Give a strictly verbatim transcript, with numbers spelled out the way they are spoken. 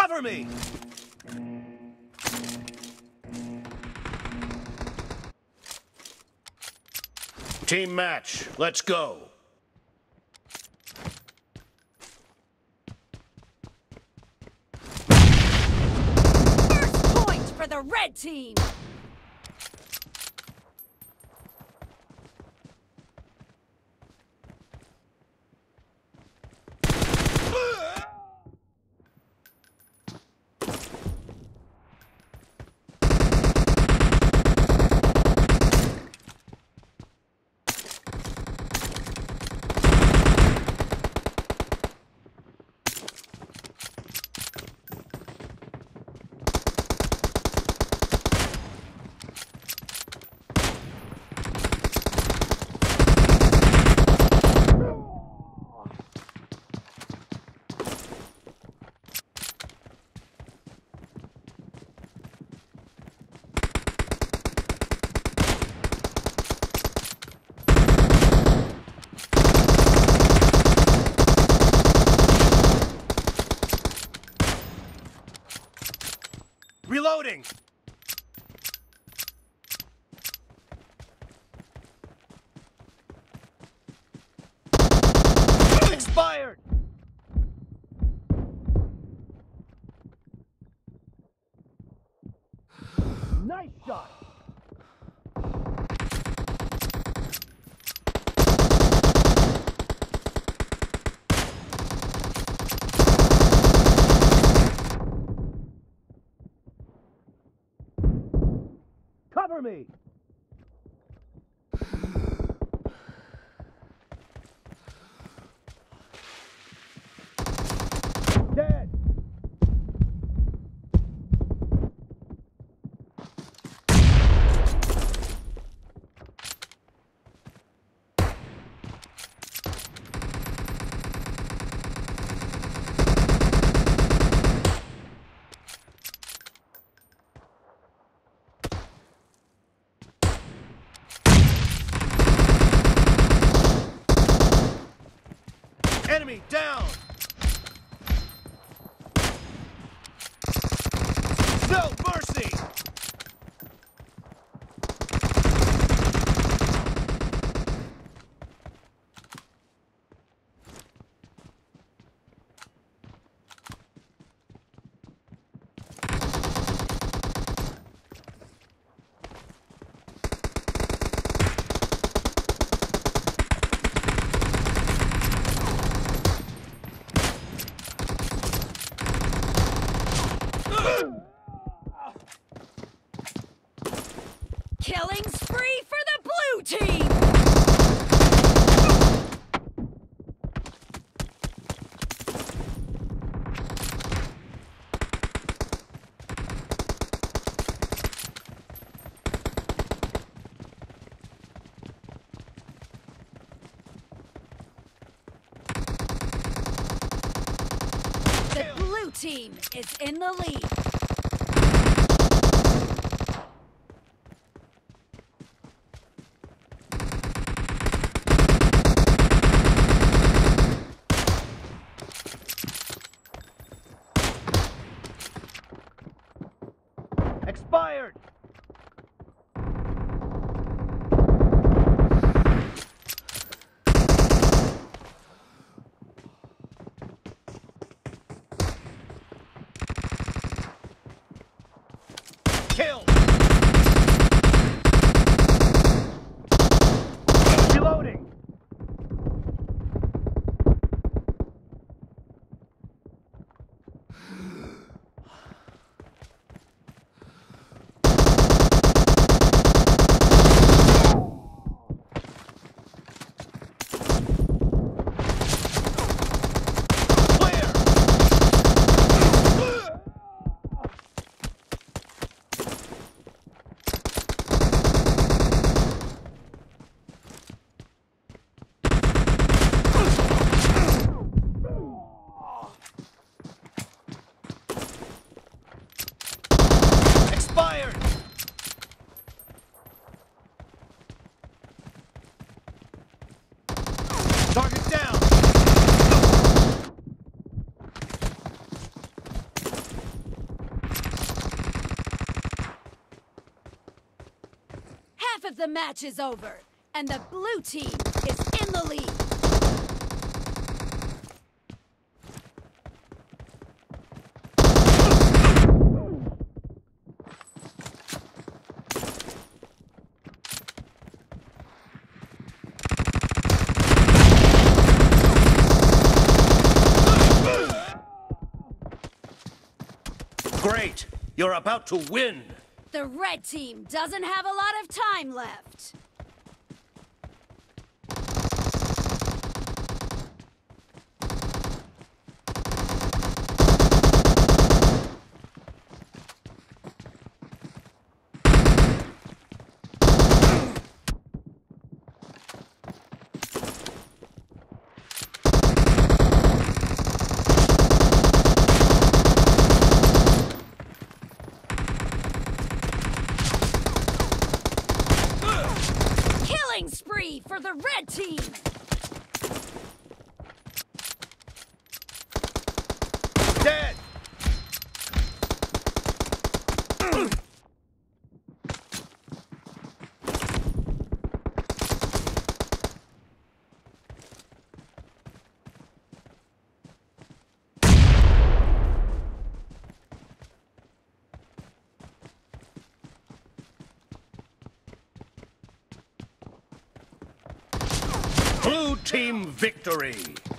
Cover me! Team match, let's go. First point for the red team! Reloading! Expired! Nice shot! Cover me! Dead! Enemy down! No mercy! Killing spree for the blue team! The blue team is in the lead. Expired! Kill! Reloading! Target down! the match is over, and the blue team is in the lead. Great! You're about to win! The red team doesn't have a lot of time left. Spree for the red team! Dead! Blue team victory!